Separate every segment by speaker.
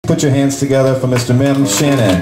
Speaker 1: Put your hands together for Mr. Mim Shannon.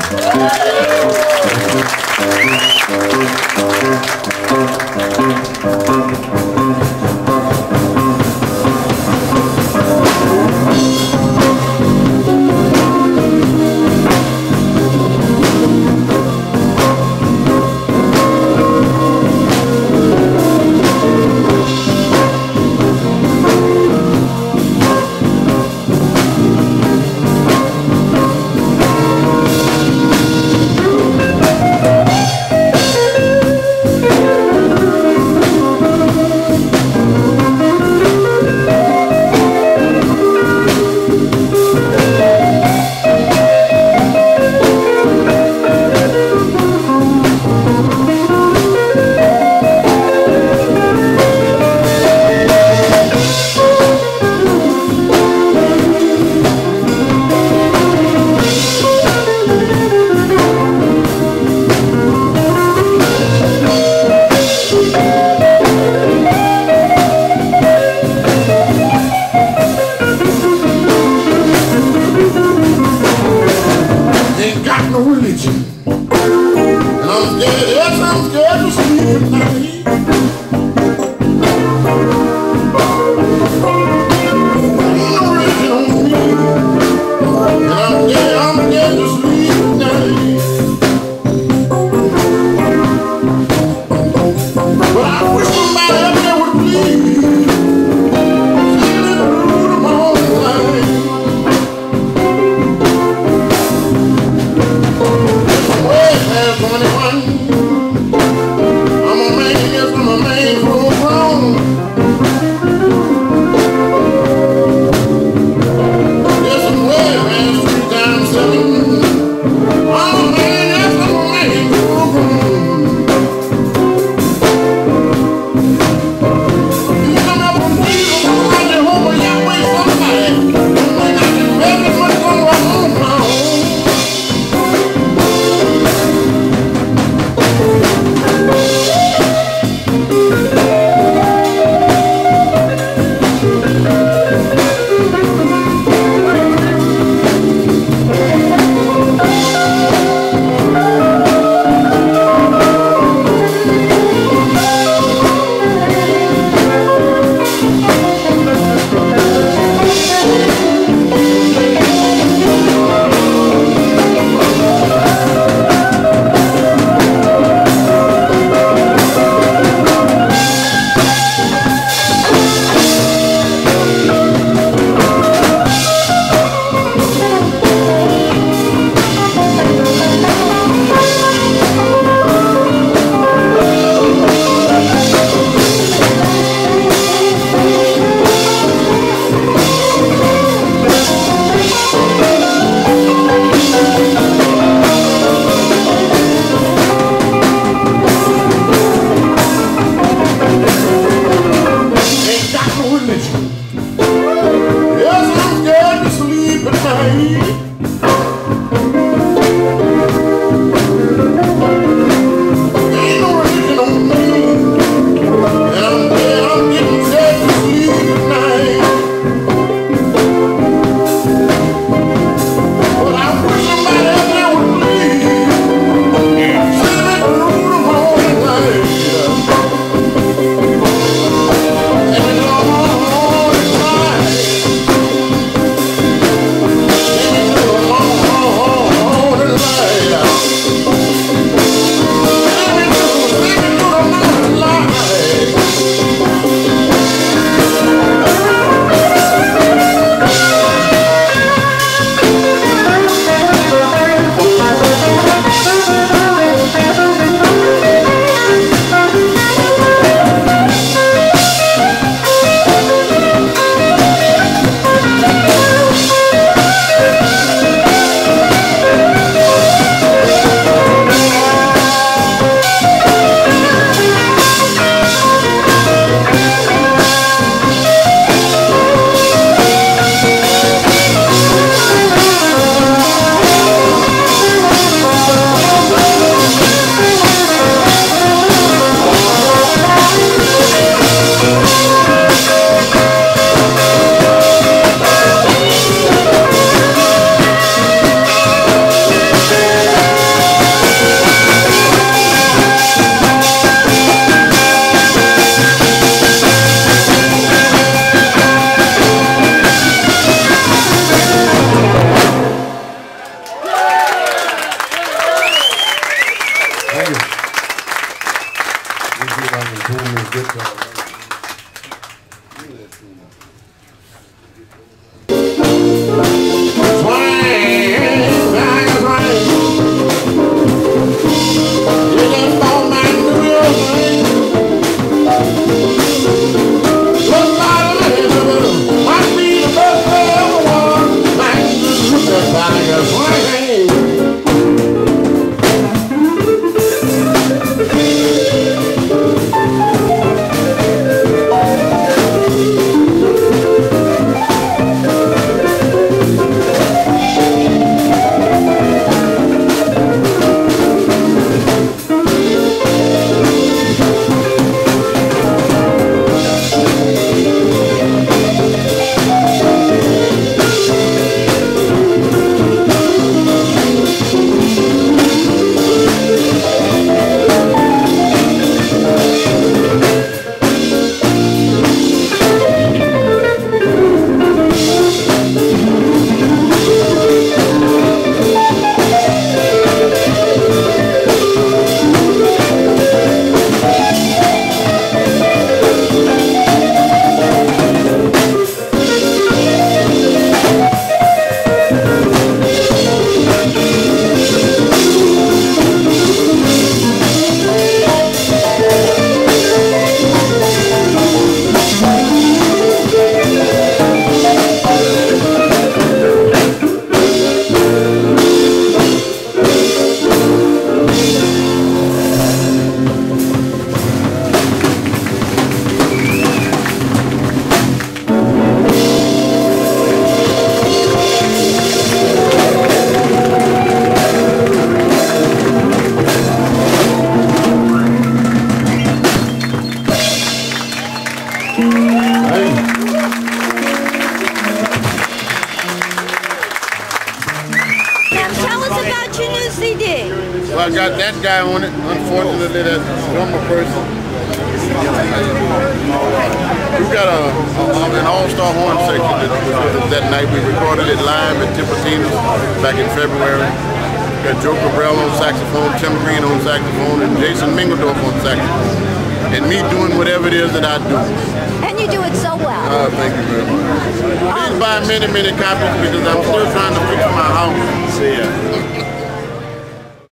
Speaker 2: Well, I got that guy on it. Unfortunately, that drummer person. We've got an all-star horn section that night. We recorded it live at Tipitina's back in February. We got Joe Cabral on saxophone, Tim Green on saxophone, and Jason Mingledorf on saxophone. And me doing whatever it is that I do.
Speaker 3: And you do it so well.
Speaker 2: Thank you very much. Please buy many, many copies because I'm still trying to fix my